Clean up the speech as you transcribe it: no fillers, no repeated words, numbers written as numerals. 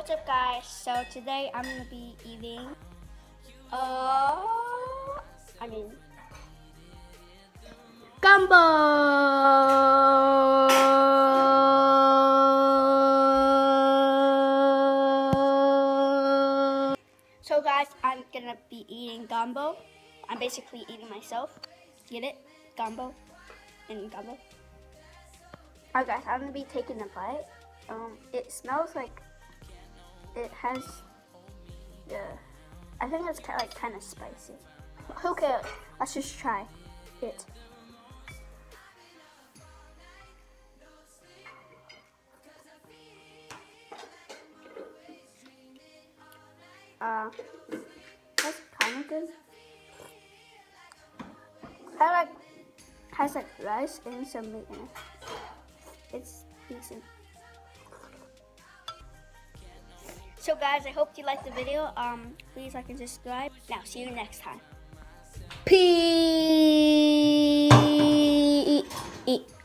What's up, guys? So today I'm gonna be eating gumbo. So guys, I'm gonna be eating gumbo. I'm basically eating myself. Get it? Gumbo and gumbo. Alright guys, I'm gonna be taking a bite. It smells like it has I think it's kind of spicy. Okay, let's just try it. That's kind of good. Has like rice and some meat in it. It's decent. So guys, I hope you liked the video. Please like and subscribe. Now, see you next time. Peace.